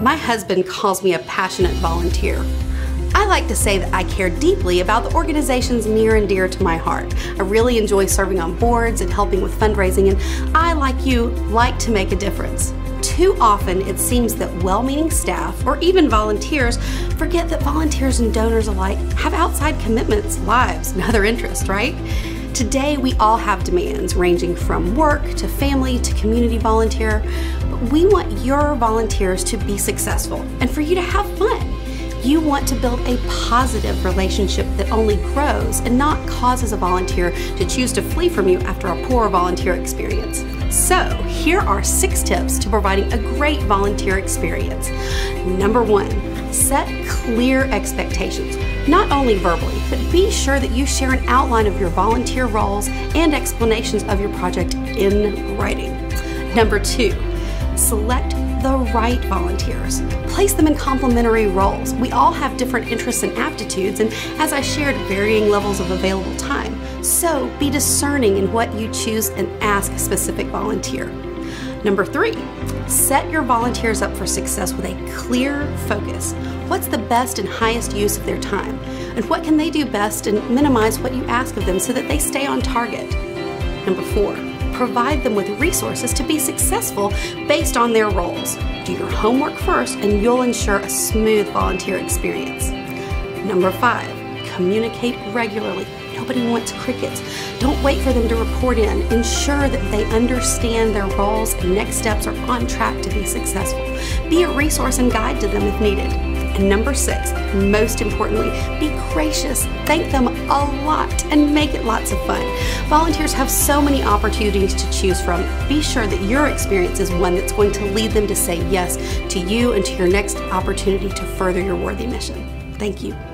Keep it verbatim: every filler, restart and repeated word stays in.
My husband calls me a passionate volunteer. I like to say that I care deeply about the organizations near and dear to my heart. I really enjoy serving on boards and helping with fundraising, and I, like you, like to make a difference. Too often, it seems that well-meaning staff, or even volunteers, forget that volunteers and donors alike have outside commitments, lives, and other interests, right? Today, we all have demands ranging from work to family to community volunteer, but we want your volunteers to be successful and for you to have fun. You want to build a positive relationship that only grows and not causes a volunteer to choose to flee from you after a poor volunteer experience. So, here are six tips to providing a great volunteer experience. Number one, set clear expectations, not only verbally, but be sure that you share an outline of your volunteer roles and explanations of your project in writing. Number two, select the right volunteers. Place them in complementary roles. We all have different interests and aptitudes, and as I shared, varying levels of available time. So be discerning in what you choose and ask a specific volunteer. Number three, set your volunteers up for success with a clear focus. What's the best and highest use of their time? And what can they do best and minimize what you ask of them so that they stay on target? Number four, provide them with resources to be successful based on their roles. Do your homework first and you'll ensure a smooth volunteer experience. Number five, communicate regularly. Nobody wants crickets. Don't wait for them to report in. Ensure that they understand their roles and next steps are on track to be successful. Be a resource and guide to them if needed. And number six, most importantly, be gracious. Thank them a lot and make it lots of fun. Volunteers have so many opportunities to choose from. Be sure that your experience is one that's going to lead them to say yes to you and to your next opportunity to further your worthy mission. Thank you.